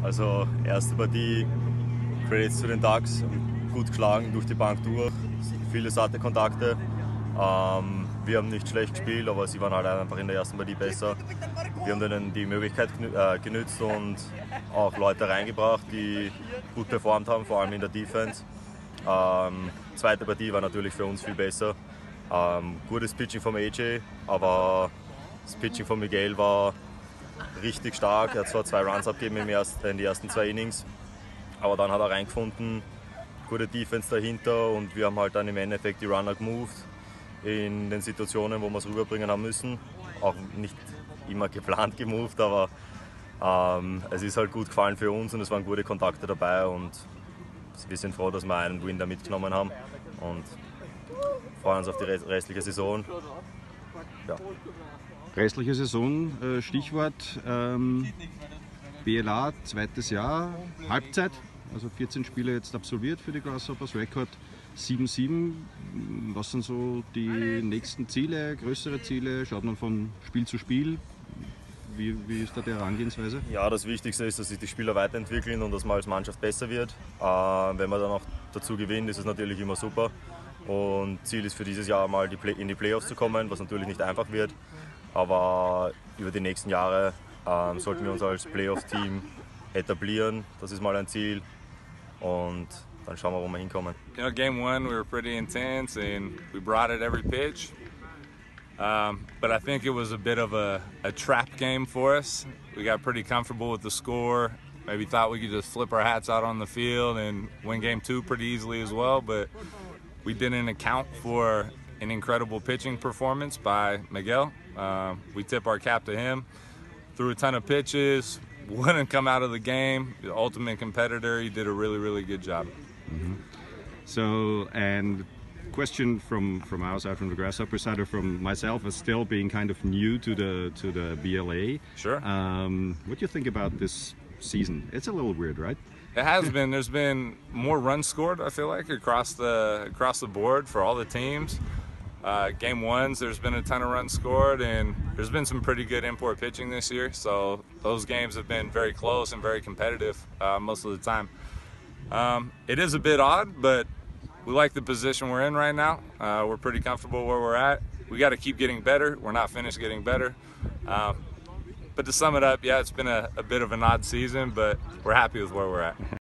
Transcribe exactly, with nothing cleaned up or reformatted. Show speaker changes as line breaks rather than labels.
Also erste Partie, Credits zu den Ducks, gut geschlagen durch die Bank durch, viele satte Kontakte. Ähm, wir haben nicht schlecht gespielt, aber sie waren halt einfach in der ersten Partie besser. Wir haben denen die Möglichkeit äh, genützt und auch Leute reingebracht, die gut performt haben, vor allem in der Defense. Ähm, zweite Partie war natürlich für uns viel besser. Ähm, gutes Pitching vom A J, aber das Pitching von Miguel war richtig stark. Er hat zwar zwei Runs abgegeben im ersten, in die ersten zwei Innings, aber dann hat er reingefunden, gute Defense dahinter und wir haben halt dann im Endeffekt die Runner gemoved in den Situationen, wo wir es rüberbringen haben müssen. Auch nicht immer geplant gemoved, aber ähm, es ist halt gut gefallen für uns und es waren gute Kontakte dabei und wir sind froh, dass wir einen Win da mitgenommen haben und freuen uns auf die restliche Saison. Ja.
Restliche Saison, äh, Stichwort ähm, B L A, zweites Jahr, Halbzeit, also vierzehn Spiele jetzt absolviert für die Grasshoppers, Rekord sieben sieben. Was sind so die nächsten Ziele, größere Ziele? Schaut man von Spiel zu Spiel? Wie, wie ist da die Herangehensweise?
Ja, das Wichtigste ist, dass sich die Spieler weiterentwickeln und dass man als Mannschaft besser wird. Äh, wenn man dann auch dazu gewinnt, ist es natürlich immer super. Und Ziel ist für dieses Jahr mal die Play in die Playoffs zu kommen, was natürlich nicht einfach wird. Aber über die nächsten Jahre ähm, sollten wir uns als Playoff-Team etablieren. Das ist mal ein Ziel. Und dann schauen wir, wo wir hinkommen.
You know, game one we were pretty intense and we brought it every pitch. Um, but I think it was a bit of a, a trap game for us. We got pretty comfortable with the score. Maybe thought we could just flip our hats out on the field and win game two pretty easily as well. But we didn't account for an incredible pitching performance by Miguel. Uh, we tip our cap to him. Threw a ton of pitches, wouldn't come out of the game. The ultimate competitor, he did a really, really good job.
Mm-hmm. So, and question from from our side, from the Grasshopper side, or from myself, as still being kind of new to the to the B L A.
Sure.
Um, what do you think about this season? It's a little weird, right?
It has been. There's been more runs scored, I feel like, across the across the board for all the teams. Uh, game ones, there's been a ton of runs scored, and there's been some pretty good import pitching this year. So those games have been very close and very competitive uh, most of the time. Um, it is a bit odd, but we like the position we're in right now. Uh, we're pretty comfortable where we're at. We got to keep getting better. We're not finished getting better. Um, but to sum it up, yeah, it's been a, a bit of an odd season, but we're happy with where we're at.